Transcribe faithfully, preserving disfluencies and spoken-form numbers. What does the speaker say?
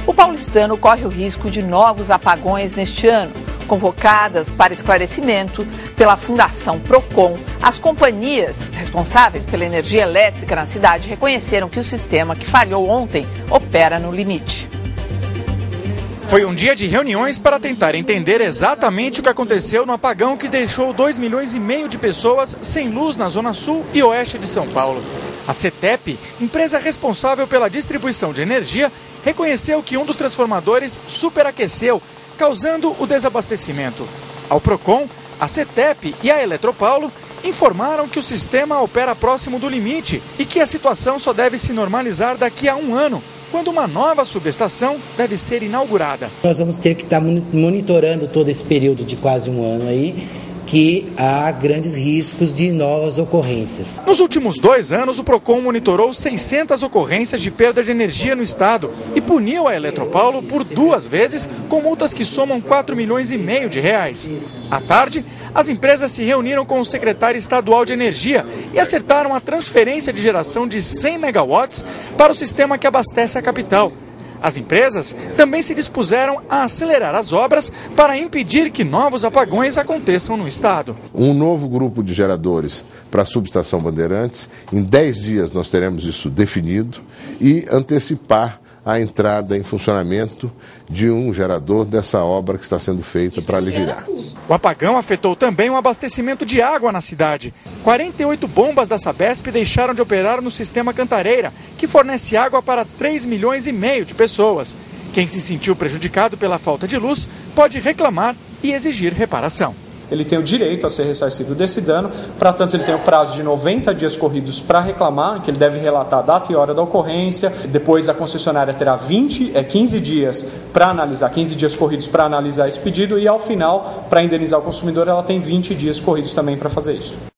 O paulistano corre o risco de novos apagões neste ano. Convocadas para esclarecimento pela Fundação Procon, as companhias responsáveis pela energia elétrica na cidade reconheceram que o sistema que falhou ontem opera no limite. Foi um dia de reuniões para tentar entender exatamente o que aconteceu no apagão que deixou dois milhões e meio de pessoas sem luz na zona sul e oeste de São Paulo. A CETEP, empresa responsável pela distribuição de energia, reconheceu que um dos transformadores superaqueceu, causando o desabastecimento. Ao Procon, a CETEP e a Eletropaulo informaram que o sistema opera próximo do limite e que a situação só deve se normalizar daqui a um ano, quando uma nova subestação deve ser inaugurada. Nós vamos ter que estar monitorando todo esse período de quase um ano aí, que há grandes riscos de novas ocorrências. Nos últimos dois anos, o Procon monitorou seiscentas ocorrências de perda de energia no estado e puniu a Eletropaulo por duas vezes com multas que somam quatro milhões e meio de reais. À tarde, as empresas se reuniram com o secretário estadual de energia e acertaram a transferência de geração de cem megawatts para o sistema que abastece a capital. As empresas também se dispuseram a acelerar as obras para impedir que novos apagões aconteçam no estado. Um novo grupo de geradores para a subestação Bandeirantes. Em dez dias nós teremos isso definido e antecipar a entrada em funcionamento de um gerador dessa obra que está sendo feita para aliviar. O apagão afetou também o abastecimento de água na cidade. quarenta e oito bombas da Sabesp deixaram de operar no sistema Cantareira, que fornece água para três milhões e meio de pessoas. Quem se sentiu prejudicado pela falta de luz pode reclamar e exigir reparação. Ele tem o direito a ser ressarcido desse dano, para tanto ele tem o prazo de noventa dias corridos para reclamar, que ele deve relatar a data e hora da ocorrência, depois a concessionária terá vinte, é, quinze dias para analisar, quinze dias corridos para analisar esse pedido e ao final, para indenizar o consumidor, ela tem vinte dias corridos também para fazer isso.